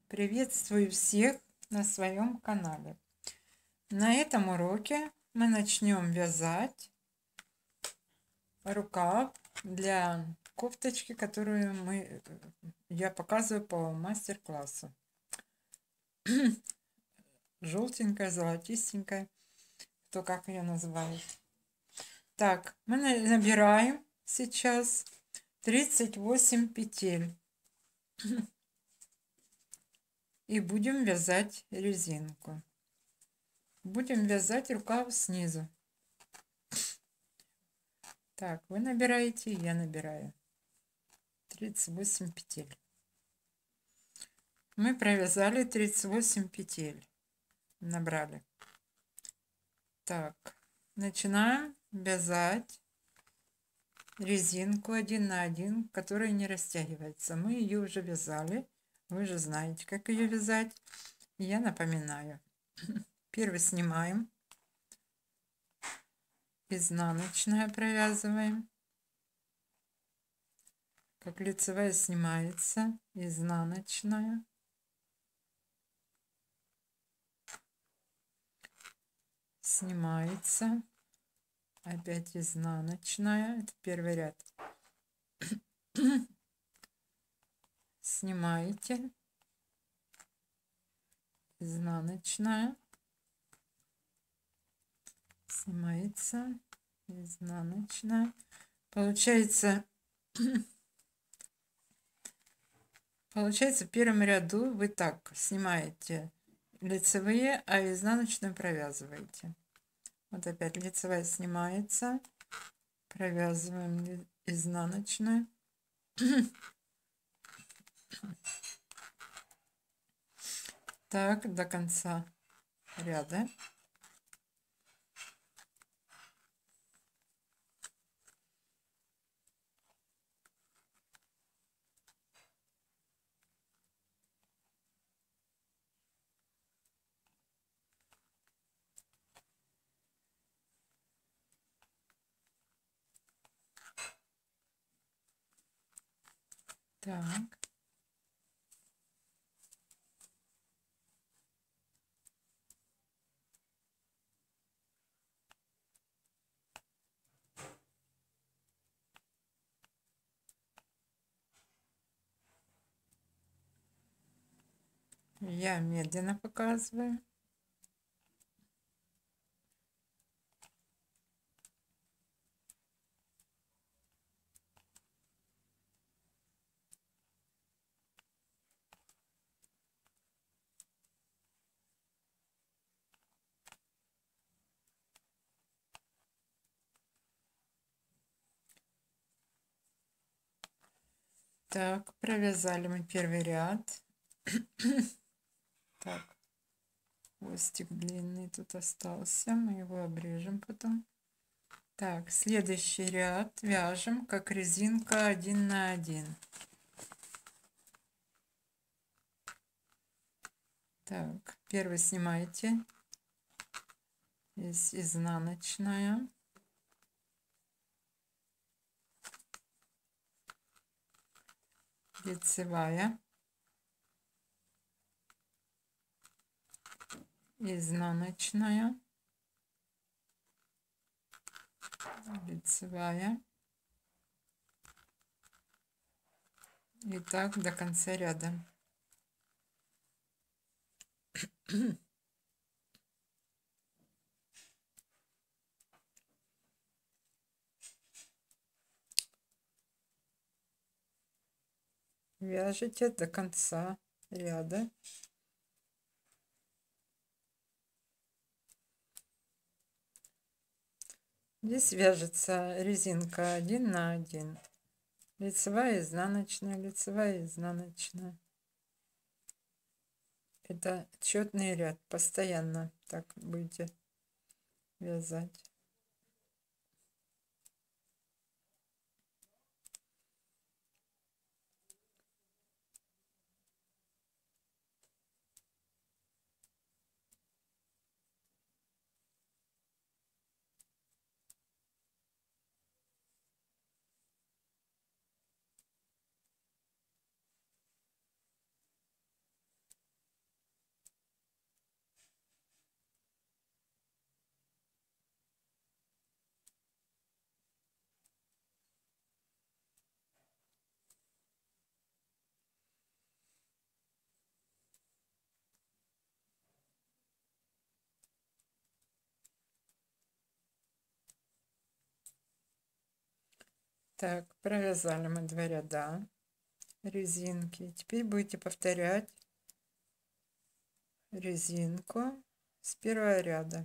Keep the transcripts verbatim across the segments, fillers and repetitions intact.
Приветствую всех на своем канале. На этом уроке мы начнем вязать рукав для кофточки, которую мы, я показываю по мастер-классу. Желтенькая, золотистенькая, кто как ее называет. Так, мы набираем сейчас тридцать восемь петель. И будем вязать резинку. Будем вязать рукав снизу. Так, вы набираете, я набираю. тридцать восемь петель. Мы провязали тридцать восемь петель. Набрали. Так, начинаем вязать резинку один на один, которая не растягивается. Мы ее уже вязали. Вы же знаете, как ее вязать. Я напоминаю. Первый снимаем. Изнаночная провязываем. Как лицевая снимается, изнаночная. Снимается. Опять изнаночная. Это первый ряд. Снимаете. Изнаночная. Снимается. Изнаночная. Получается... Получается, в первом ряду вы так снимаете лицевые, а изнаночную провязываете. Вот опять лицевая снимается, провязываем изнаночную. Так, до конца ряда. Так. Я медленно показываю. Так, провязали мы первый ряд. Так, хвостик длинный тут остался, мы его обрежем потом. Так, следующий ряд вяжем как резинка один на один. Так, первый снимаете, здесь изнаночная. Лицевая, изнаночная, лицевая, и так до конца ряда. Вяжите до конца ряда. Здесь вяжется резинка один на один. Лицевая, изнаночная, лицевая, изнаночная. Это четный ряд. Постоянно так будете вязать. Так, провязали мы два ряда резинки. Теперь будете повторять резинку с первого ряда.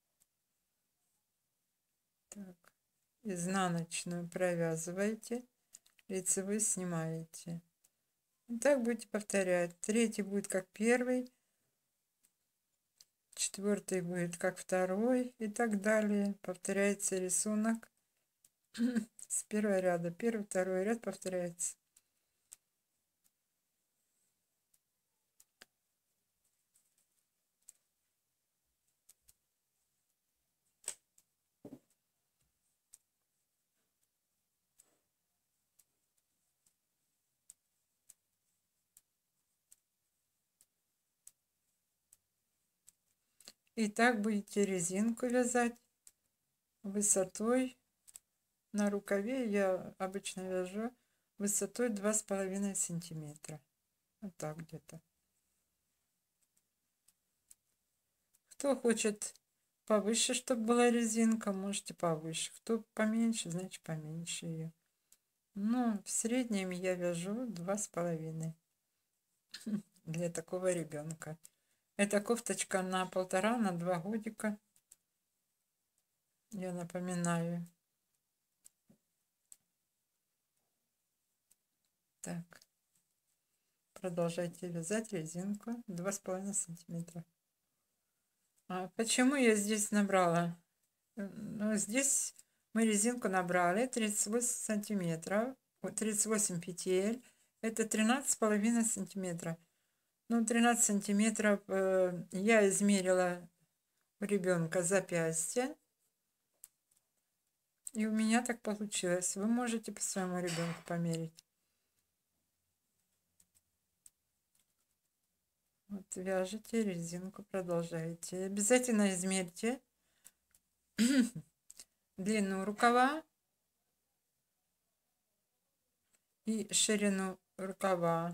Так, изнаночную провязываете, лицевой снимаете. И так будете повторять. Третий будет как первый, четвертый будет как второй и так далее. Повторяется рисунок с первого ряда. Первый, второй ряд повторяется. И так будете резинку вязать высотой на рукаве. Я обычно вяжу высотой два с половиной сантиметра. Вот так где-то. Кто хочет повыше, чтобы была резинка, можете повыше. Кто поменьше, значит поменьше ее. Ну, в среднем я вяжу два с половиной для такого ребенка. Эта кофточка на полтора, на два годика. Я напоминаю. Так. Продолжайте вязать резинку два с половиной сантиметра. А почему я здесь набрала? Ну, здесь мы резинку набрали тридцать восемь сантиметров. тридцать восемь петель. Это тринадцать с половиной сантиметра. Ну, тринадцать сантиметров э, я измерила у ребенка запястье. И у меня так получилось. Вы можете по своему ребенку померить. Вот вяжете резинку, продолжаете. Обязательно измерьте длину рукава и ширину рукава.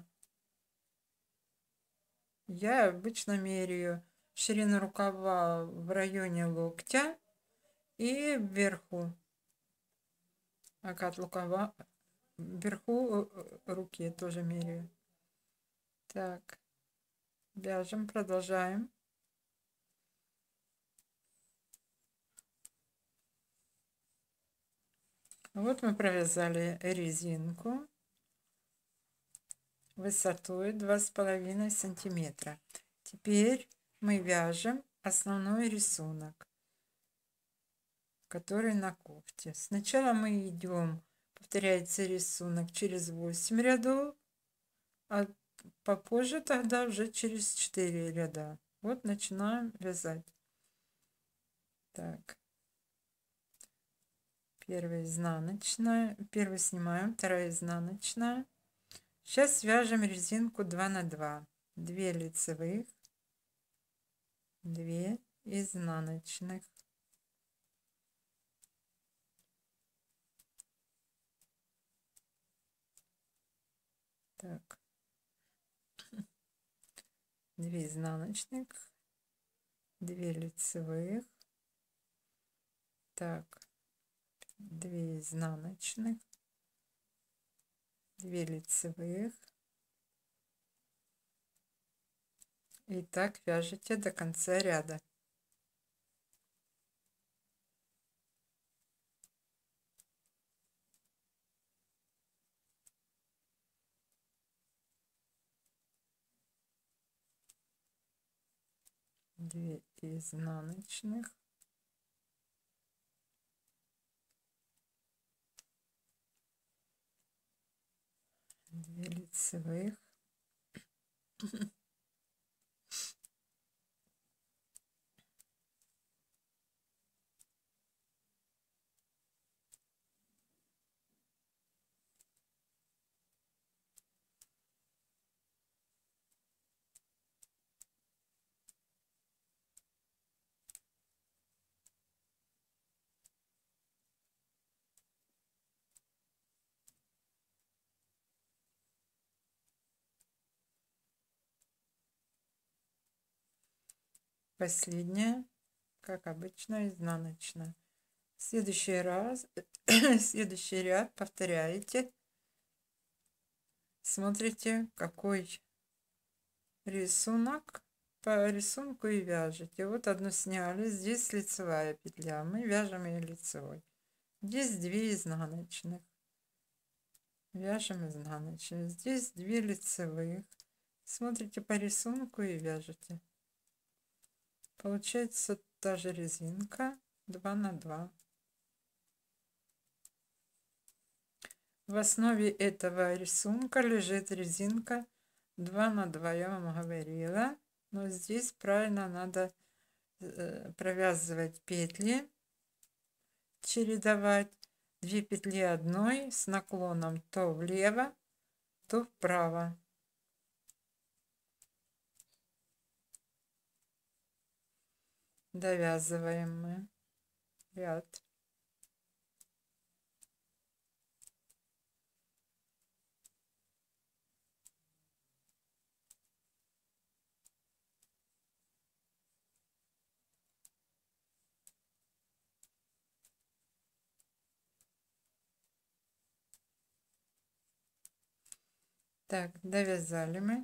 Я обычно меряю ширину рукава в районе локтя и вверху. Окат рукава вверху руки тоже меряю. Так, вяжем, продолжаем. Вот мы провязали резинку высотой два с половиной сантиметра. Теперь мы вяжем основной рисунок, который на кофте. Сначала мы идем, повторяется рисунок через восемь рядов, а попозже тогда уже через четыре ряда. Вот начинаем вязать. Так. Первая изнаночная, первую снимаем, вторая изнаночная. Сейчас свяжем резинку два на два. две лицевых, две изнаночных. Так. две изнаночных, две лицевых. Так. две изнаночных, две лицевых. И так вяжете до конца ряда. две изнаночных, две лицевых. Последняя, как обычно, изнаночная. Следующий раз, следующий ряд повторяете. Смотрите, какой рисунок. По рисунку и вяжете. Вот одну сняли, здесь лицевая петля, мы вяжем ее лицевой. Здесь две изнаночных, вяжем изнаночные. Здесь две лицевых. Смотрите по рисунку и вяжете. Получается та же резинка два на два. В основе этого рисунка лежит резинка два на два, я вам говорила. Но здесь правильно надо э, провязывать петли, чередовать две петли одной с наклоном то влево, то вправо. Довязываем мы ряд. Так, довязали мы.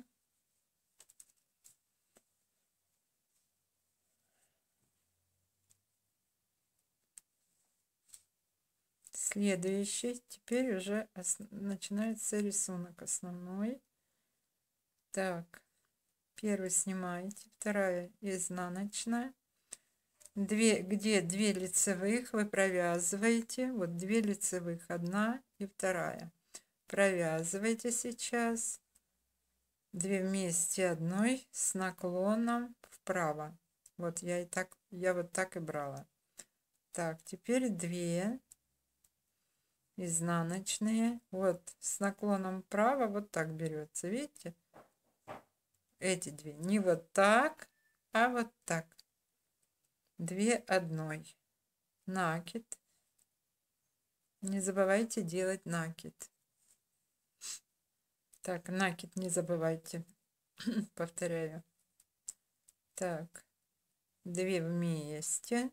Следующий, теперь уже ос- начинается рисунок основной. Так, первый снимаете, вторая изнаночная. Две, где две лицевых вы провязываете, вот две лицевых, одна и вторая. Провязывайте сейчас две вместе одной с наклоном вправо. Вот я и так, я вот так и брала. Так, теперь две изнаночные, вот с наклоном вправо, вот так берется, видите? Эти две, не вот так, а вот так. Две одной. Накид. Не забывайте делать накид. Так, накид не забывайте. Повторяю. Так, две вместе.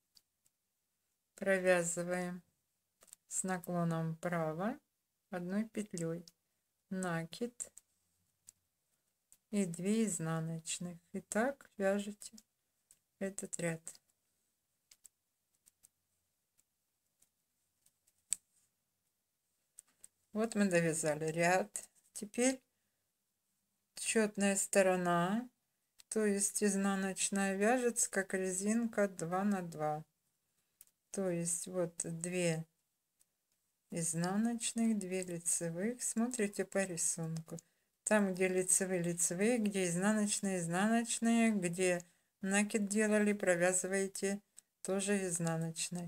Провязываем с наклоном вправо одной петлей. Накид. И две изнаночных. И так вяжете этот ряд. Вот мы довязали ряд. Теперь счетная сторона, то есть изнаночная, вяжется как резинка два на два. То есть вот две изнаночных, две лицевых. Смотрите по рисунку. Там, где лицевые, лицевые, где изнаночные, изнаночные, где накид делали, провязываете тоже изнаночной.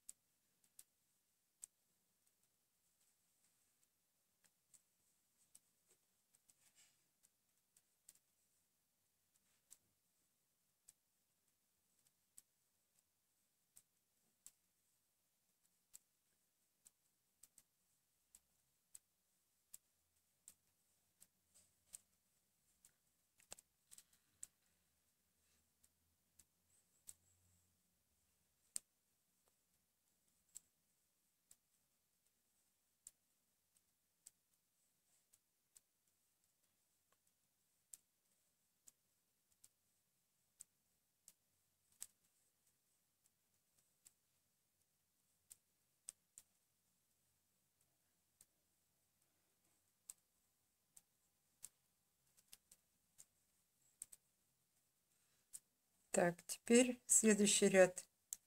Так, теперь следующий ряд.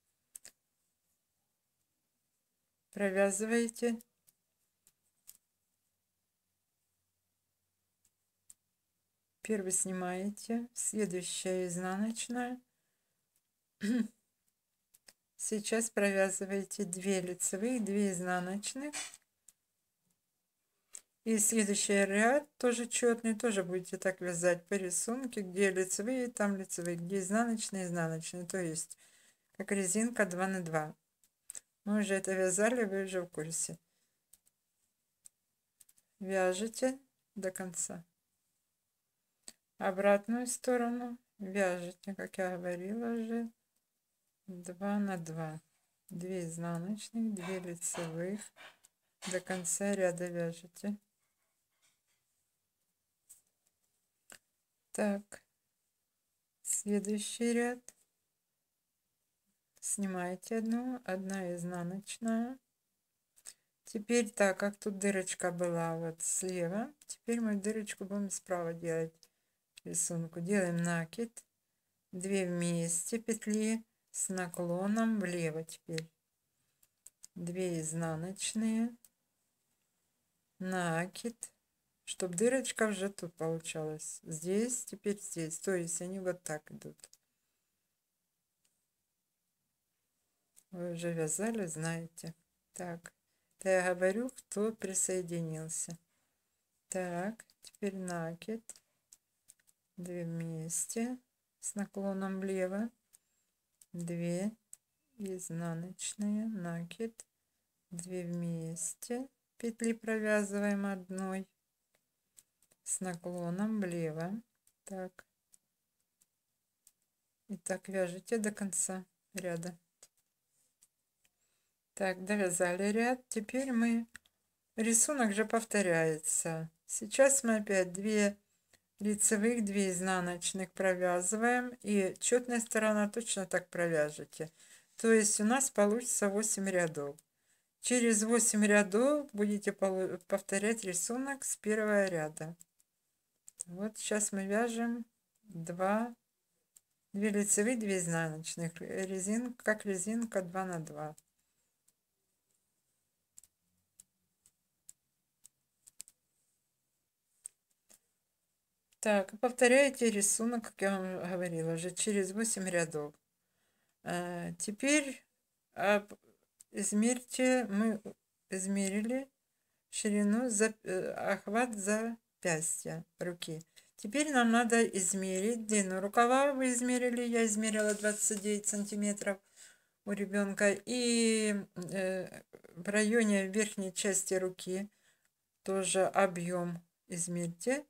Провязываете первый снимаете, следующая изнаночная. Сейчас провязываете две лицевых, две изнаночных. И следующий ряд тоже четный, тоже будете так вязать по рисунку, где лицевые, там лицевые, где изнаночные, изнаночные. То есть как резинка два на два. Мы уже это вязали, вы уже в курсе. Вяжете до конца. Обратную сторону вяжете, как я говорила уже, два на два. две изнаночных, две лицевых, до конца ряда вяжете. Так, следующий ряд. Снимаете одну, одна изнаночная. Теперь, так как тут дырочка была вот слева, теперь мы дырочку будем справа делать рисунку. Делаем накид, две вместе петли с наклоном влево. Теперь две изнаночные, накид, чтобы дырочка уже тут получалась. Здесь, теперь здесь. То есть они вот так идут. Вы уже вязали, знаете. Так, это я говорю, кто присоединился. Так, теперь накид, две вместе с наклоном влево, две изнаночные, накид, две вместе, петли провязываем одной с наклоном влево. Так, и так вяжите до конца ряда. Так, довязали ряд. Теперь мы, рисунок же повторяется. Сейчас мы опять две лицевых, две изнаночных провязываем, и четная сторона точно так провяжете. То есть у нас получится восемь рядов. Через восемь рядов будете повторять рисунок с первого ряда. Вот сейчас мы вяжем два, две лицевых, две изнаночных, резинка, как резинка два на два. Так, повторяйте рисунок, как я вам говорила, уже через восемь рядов. А, теперь а, измерьте, мы измерили ширину, за, охват запястья руки. Теперь нам надо измерить длину рукава. Вы измерили, я измерила двадцать девять сантиметров у ребенка. И э, в районе верхней части руки тоже объем измерьте.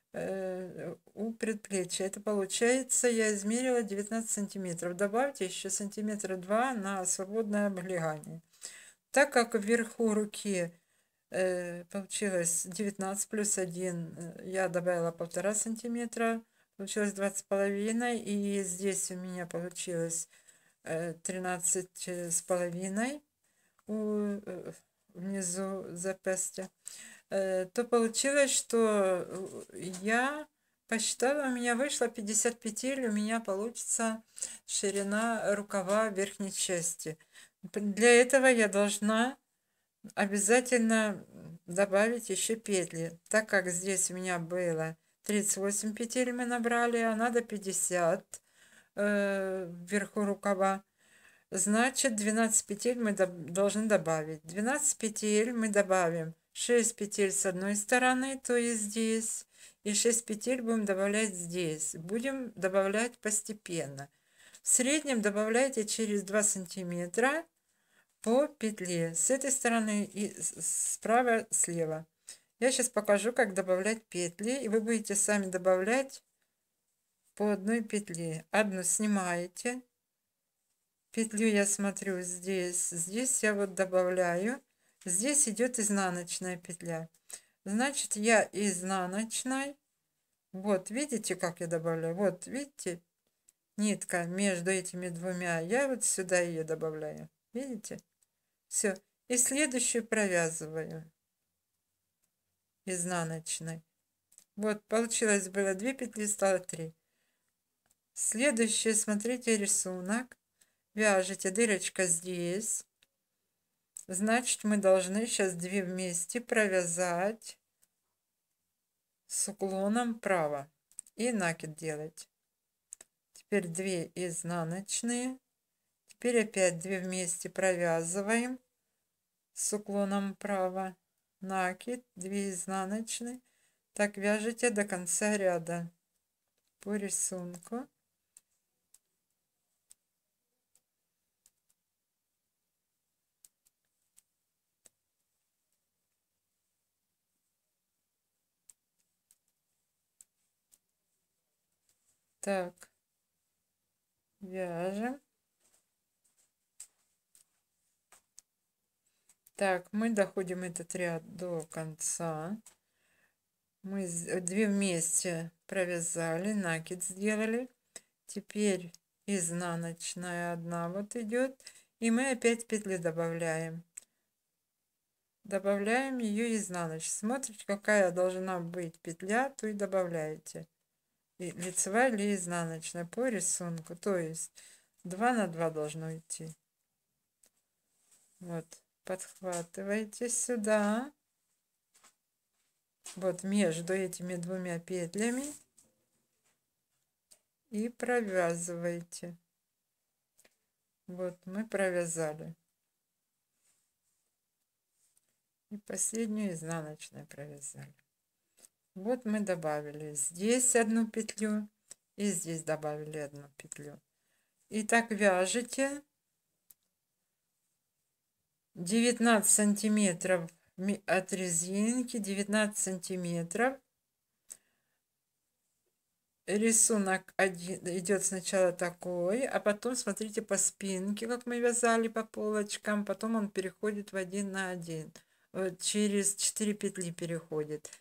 У предплечья. Это получается, я измерила девятнадцать сантиметров. Добавьте еще сантиметра два на свободное облегание. Так как вверху руки э, получилось девятнадцать плюс один, я добавила полтора сантиметра, получилось двадцать с половиной, и здесь у меня получилось э, тринадцать с половиной у, э, внизу запястья. То получилось, что я посчитала, у меня вышло пятьдесят петель, у меня получится ширина рукава верхней части. Для этого я должна обязательно добавить еще петли. Так как здесь у меня было тридцать восемь петель мы набрали, а надо пятьдесят э, вверху рукава. Значит, двенадцать петель мы должны добавить. двенадцать петель мы добавим. шесть петель с одной стороны, то есть здесь, и шесть петель будем добавлять здесь. Будем добавлять постепенно. В среднем добавляйте через два сантиметра по петле с этой стороны и справа, слева. Я сейчас покажу, как добавлять петли, и вы будете сами добавлять по одной петле. Одну снимаете, петлю я смотрю здесь, здесь я вот добавляю. Здесь идет изнаночная петля. Значит, я изнаночной. Вот, видите, как я добавляю? Вот, видите, нитка между этими двумя. Я вот сюда ее добавляю. Видите? Все. И следующую провязываю изнаночной. Вот, получилось было две петли, стало три. Следующее, смотрите рисунок. Вяжете, дырочка здесь. Значит, мы должны сейчас две вместе провязать с уклоном вправо и накид делать. Теперь две изнаночные. Теперь опять две вместе провязываем с уклоном вправо, накид, две изнаночные. Так вяжете до конца ряда по рисунку. Так, вяжем. Так, мы доходим этот ряд до конца. Мы две вместе провязали, накид сделали. Теперь изнаночная одна вот идет. И мы опять петли добавляем. Добавляем ее изнаночной. Смотрите, какая должна быть петля, то и добавляете. И лицевая или изнаночная по рисунку. То есть два на два должно идти. Вот, подхватываете сюда. Вот между этими двумя петлями. И провязываете. Вот мы провязали. И последнюю изнаночную провязали. Вот мы добавили здесь одну петлю и здесь добавили одну петлю. И так вяжете девятнадцать сантиметров от резинки, девятнадцать сантиметров. Рисунок один идет сначала такой, а потом смотрите по спинке, как мы вязали по полочкам, потом он переходит в один на один. Вот через четыре петли переходит.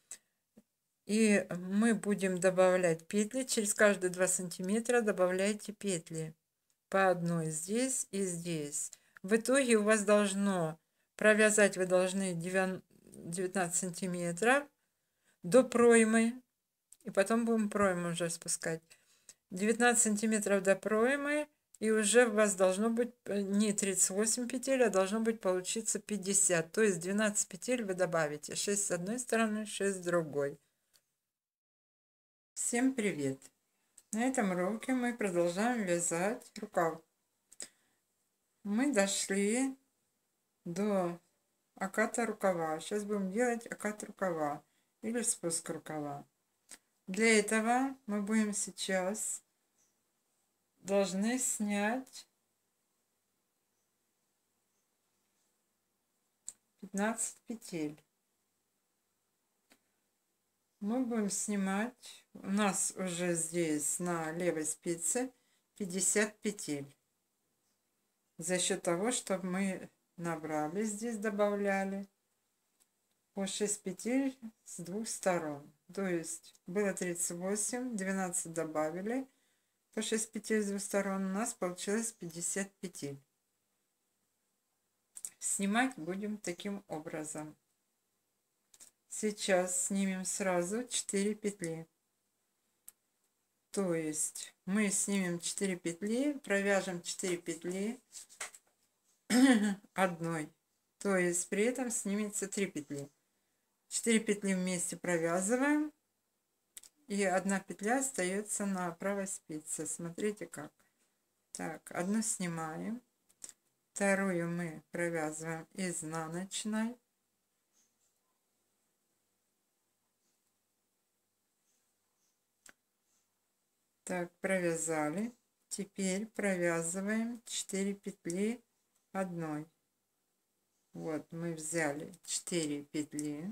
И мы будем добавлять петли. Через каждые два сантиметра добавляйте петли. По одной здесь и здесь. В итоге у вас должно, провязать вы должны девятнадцать сантиметров до проймы. И потом будем пройму уже спускать. девятнадцать сантиметров до проймы. И уже у вас должно быть не тридцать восемь петель, а должно быть получиться пятьдесят. То есть двенадцать петель вы добавите. шесть с одной стороны, шесть с другой. Всем привет! На этом уроке мы продолжаем вязать рукав. Мы дошли до оката рукава. Сейчас будем делать окат рукава или спуск рукава. Для этого мы будем сейчас должны снять пятнадцать петель. Мы будем снимать, у нас уже здесь на левой спице пятьдесят петель. За счет того, что мы набрали здесь, добавляли по шесть петель с двух сторон. То есть было тридцать восемь, двенадцать добавили, по шесть петель с двух сторон, у нас получилось пятьдесят петель. Снимать будем таким образом. Сейчас снимем сразу четыре петли. То есть мы снимем четыре петли, провяжем четыре петли одной. То есть при этом снимется три петли. четыре петли вместе провязываем. И одна петля остается на правой спице. Смотрите как. Так, одну снимаем. Вторую мы провязываем изнаночной. Так, провязали. Теперь провязываем четыре петли одной. Вот мы взяли четыре петли.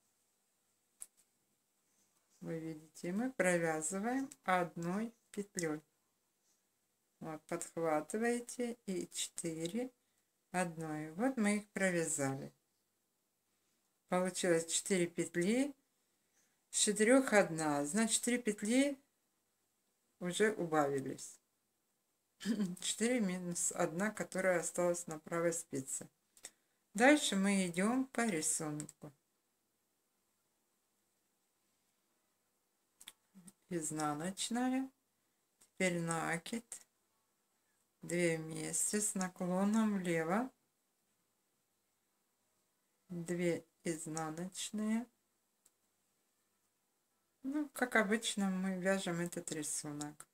Вы видите, мы провязываем одной петлей. Вот, подхватываете и четыре одной. Вот мы их провязали. Получилось четыре петли, с четырёх одна. Значит, четыре петли уже убавились. четыре минус одна, которая осталась на правой спице. Дальше мы идем по рисунку. Изнаночная. Теперь накид. две вместе с наклоном влево. две изнаночные. Ну, как обычно, мы вяжем этот рисунок.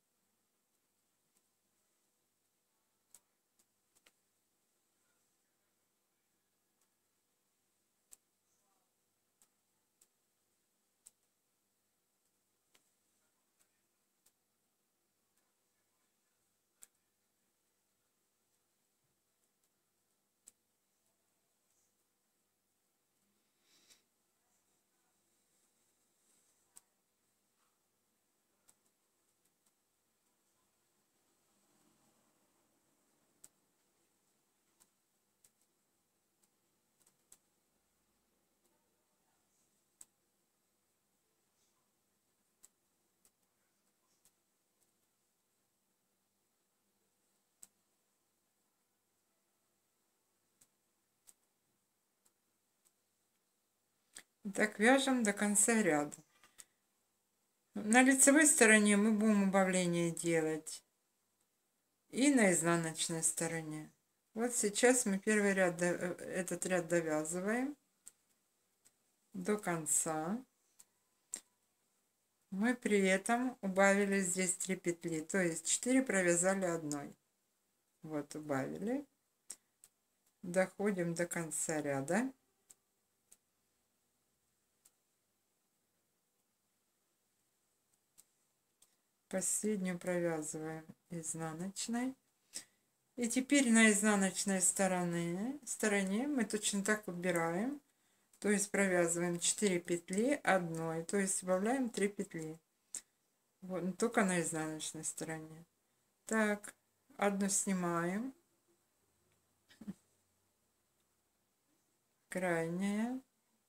Так вяжем до конца ряда. На лицевой стороне мы будем убавление делать и на изнаночной стороне. Вот сейчас мы первый ряд, этот ряд довязываем до конца. Мы при этом убавили здесь три петли, то есть четыре провязали одной. Вот убавили. Доходим до конца ряда. Последнюю провязываем изнаночной. И теперь на изнаночной стороне, стороне мы точно так убираем. То есть провязываем четыре петли одной, то есть убавляем три петли. Вот, только на изнаночной стороне. Так, одну снимаем. Крайняя.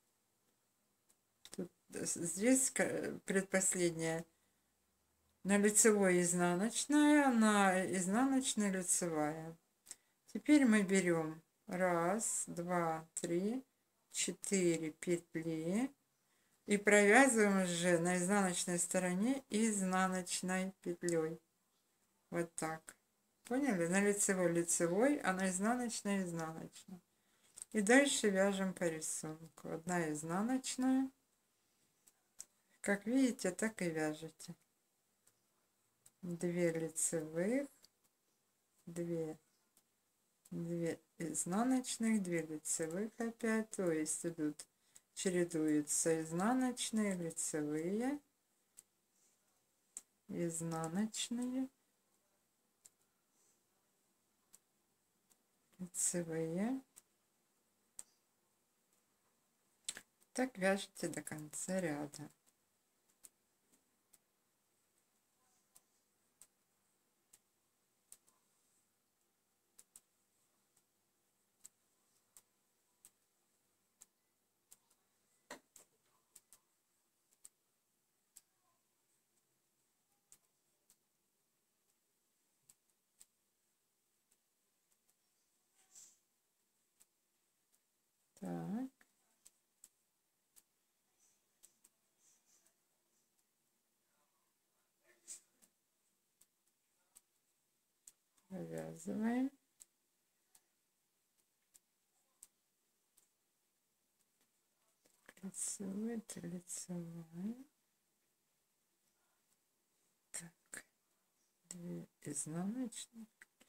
Тут, здесь предпоследняя. На лицевой изнаночная, на изнаночной лицевая. Теперь мы берем раз, два, три, четыре петли и провязываем уже на изнаночной стороне изнаночной петлей. Вот так. Поняли? На лицевой лицевой, а на изнаночной изнаночной. И дальше вяжем по рисунку. Одна изнаночная. Как видите, так и вяжете. Две лицевых, две, две изнаночных, две лицевых опять, то есть идут, чередуются изнаночные, лицевые, изнаночные, лицевые. Так вяжете до конца ряда. Так. Провязываем. Лицевой, это лицевая. Так. Две изнаночных.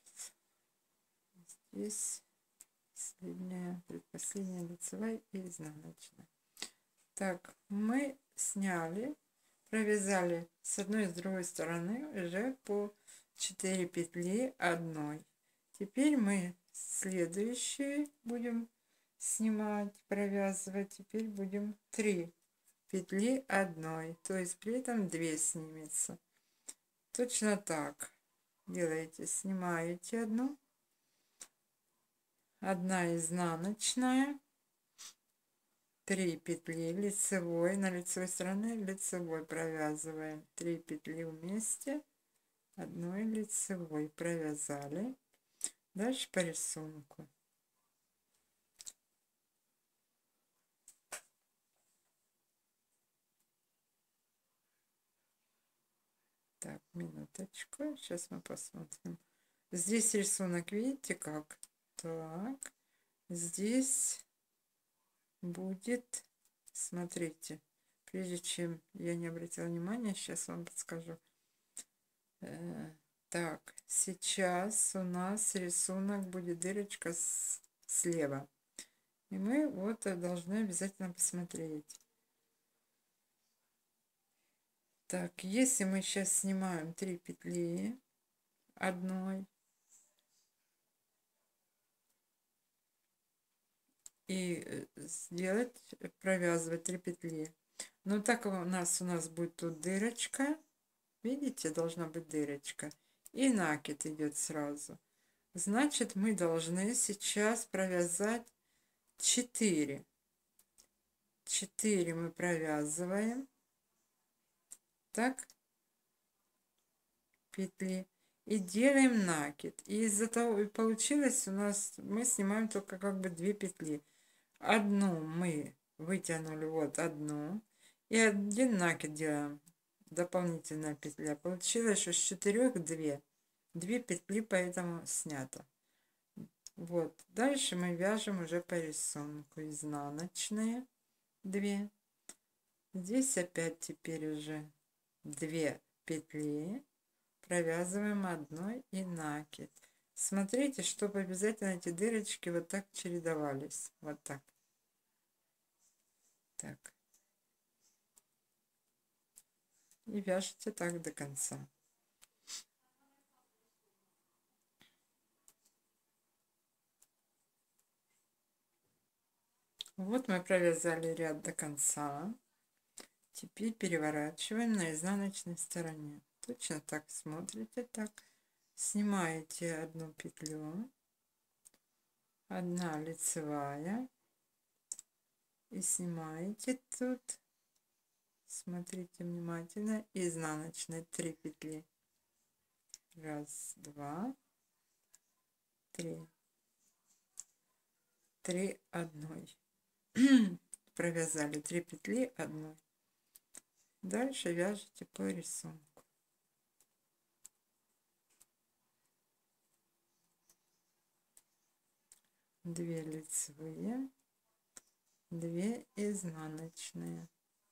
Здесь последняя, предпоследняя лицевая и изнаночная. Так, мы сняли, провязали с одной и с другой стороны уже по четыре петли одной. Теперь мы следующие будем снимать, провязывать. Теперь будем три петли одной, то есть при этом две снимется. Точно так делаете, снимаете одну, одна изнаночная, три петли лицевой, на лицевой стороне лицевой провязываем три петли вместе, одной лицевой провязали. Дальше по рисунку. Так, минуточку, сейчас мы посмотрим. Здесь рисунок, видите как? Так, здесь будет, смотрите, прежде чем я не обратила внимания, сейчас вам подскажу. Э, так, сейчас у нас рисунок будет дырочка с, слева. И мы вот должны обязательно посмотреть. Так, если мы сейчас снимаем три петли одной и сделать, провязывать три петли. Но так у нас у нас будет тут дырочка, видите, должна быть дырочка, и накид идет сразу. Значит, мы должны сейчас провязать четыре. четыре мы провязываем. Так, петли. И делаем накид. И из-за того, и получилось у нас, мы снимаем только как бы две петли. Одну мы вытянули вот одну и один накид делаем, дополнительная петля. Получилось, что с четырех две, две петли, поэтому снято. Вот, дальше мы вяжем уже по рисунку изнаночные две. Здесь опять теперь уже две петли, провязываем одной и накид. Смотрите, чтобы обязательно эти дырочки вот так чередовались, вот так. Так. И вяжите так до конца. Вот мы провязали ряд до конца. Теперь переворачиваем на изнаночной стороне. Точно так смотрите, так. Снимаете одну петлю, одна лицевая, и снимаете тут, смотрите внимательно, изнаночные три петли. Раз, два, три. Три одной. Провязали три петли одной. Дальше вяжете по рисунку. Две лицевые, две изнаночные,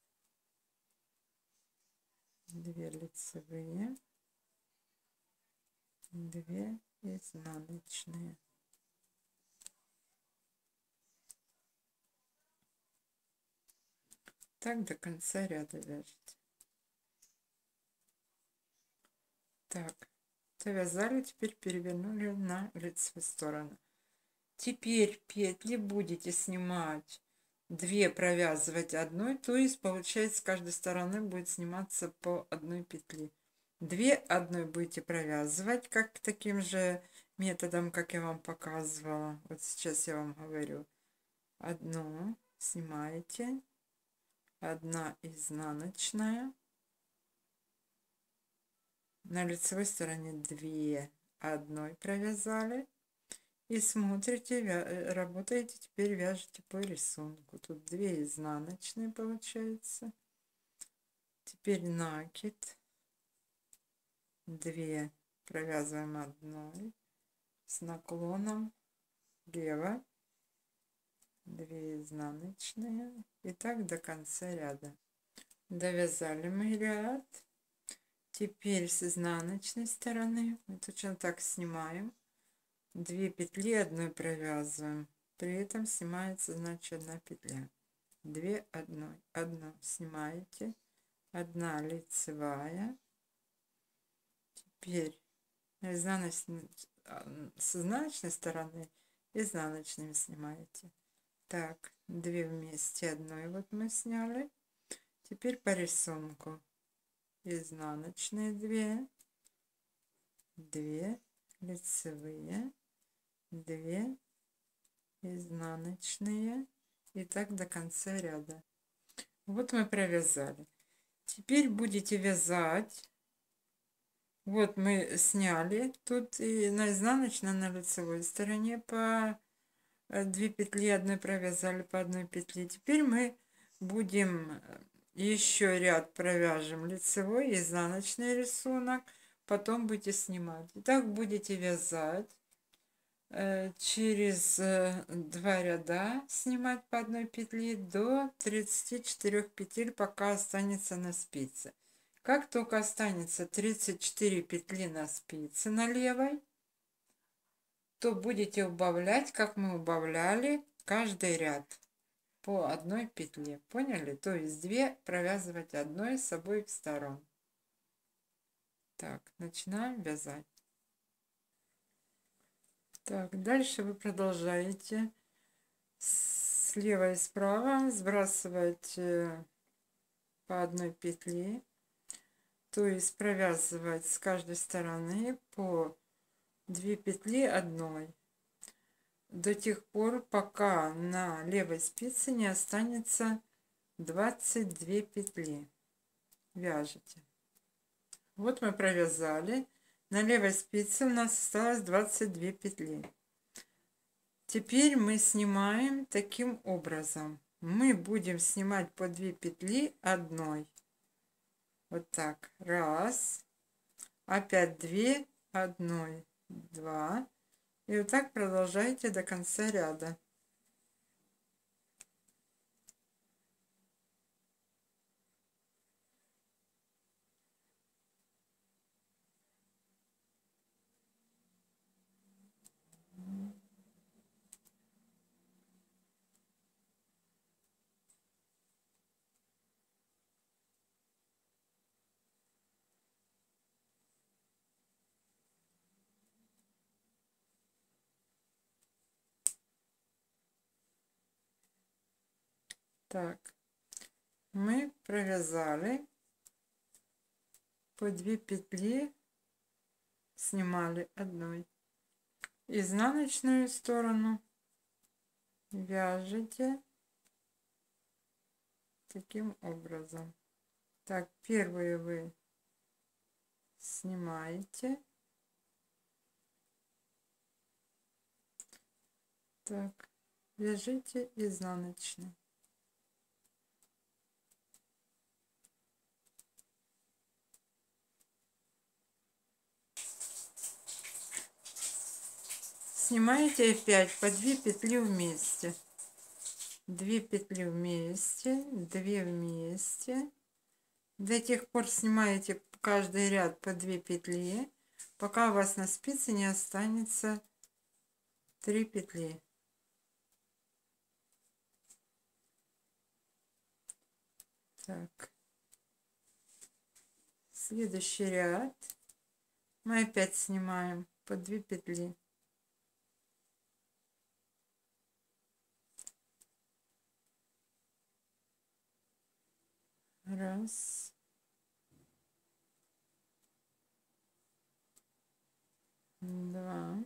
две лицевые, две изнаночные. Так до конца ряда вяжете. Так, довязали, теперь перевернули на лицевую сторону. Теперь петли будете снимать две, провязывать одной, то есть получается с каждой стороны будет сниматься по одной петле. Две одной будете провязывать, как таким же методом, как я вам показывала. Вот сейчас я вам говорю. Одну снимаете, одна изнаночная, на лицевой стороне две одной провязали. И смотрите, работаете, теперь вяжете по рисунку. Тут две изнаночные получается. Теперь накид. две провязываем одной с наклоном влево. две изнаночные. И так до конца ряда. Довязали мы ряд. Теперь с изнаночной стороны мы точно так снимаем. две петли одной провязываем, при этом снимается, значит, одна петля. две одной, одну снимаете, одна лицевая. Теперь изнаночной, с изнаночной стороны изнаночными снимаете. Так, две вместе одной вот мы сняли. Теперь по рисунку изнаночные две, две лицевые, две изнаночные, и так до конца ряда. Вот мы провязали. Теперь будете вязать. Вот мы сняли тут и на изнаночной, на лицевой стороне по две петли одной провязали по одной петле. Теперь мы будем еще ряд провяжем лицевой, изнаночный рисунок, потом будете снимать. И так будете вязать через два ряда, снимать по одной петли до тридцати четырёх петель, пока останется на спице. Как только останется тридцать четыре петли на спице на левой, то будете убавлять, как мы убавляли каждый ряд по одной петле. Поняли? То есть две провязывать одной с обоих сторон. Так, начинаем вязать. Так, дальше вы продолжаете слева и справа сбрасывать по одной петле, то есть провязывать с каждой стороны по две петли одной до тех пор, пока на левой спице не останется двадцать две петли. Вяжете. Вот мы провязали. На левой спице у нас осталось двадцать две петли. Теперь мы снимаем таким образом. мы будем снимать по две петли одной. Вот так. Раз. Опять две одной. Два. И вот так продолжайте до конца ряда. Так, мы провязали по две петли, снимали одной. Изнаночную сторону вяжете таким образом. Так, первую вы снимаете. Так, вяжите изнаночной. Снимаете опять по две петли вместе. две петли вместе, две вместе. До тех пор снимаете каждый ряд по две петли, пока у вас на спице не останется три петли. Так. Следующий ряд мы опять снимаем по две петли. Раз. Два.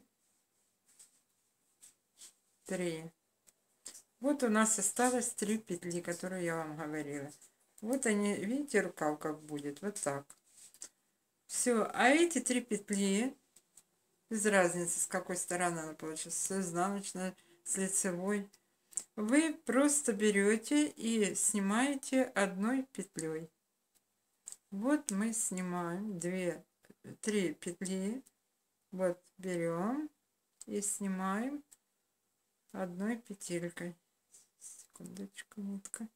Три. Вот у нас осталось три петли, которые я вам говорила. Вот они, видите, рукав как будет, вот так. Все, а эти три петли, без разницы, с какой стороны она получится, с изнаночной, с лицевой, вы просто берете и снимаете одной петлей. Вот мы снимаем две, три петли, вот берем и снимаем одной петелькой. Секундочку, нитка.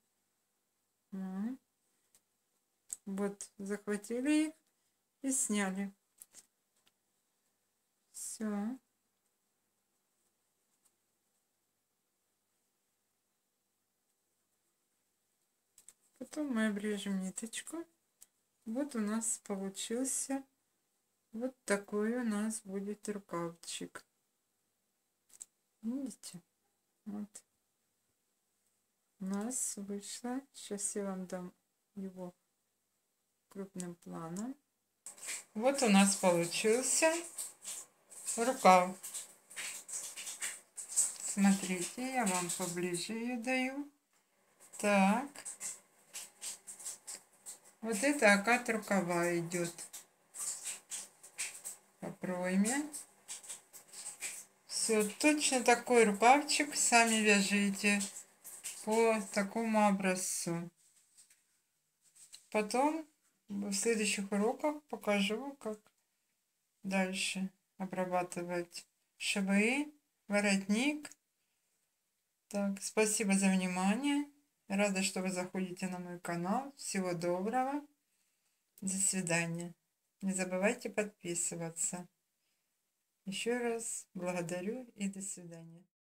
Вот, захватили их и сняли. Все. Потом мы обрежем ниточку. Вот у нас получился вот такой у нас будет рукавчик. Видите? Вот. У нас вышло. Сейчас я вам дам его крупным планом. Вот у нас получился рукав. Смотрите, я вам поближе ее даю. Так. Вот это окат рукава идет. По пройме. Все, точно такой рукавчик сами вяжите по такому образцу. Потом в следующих уроках покажу, как дальше обрабатывать швы, воротник. Так, спасибо за внимание. Рада, что вы заходите на мой канал. Всего доброго. До свидания. Не забывайте подписываться. Еще раз благодарю и до свидания.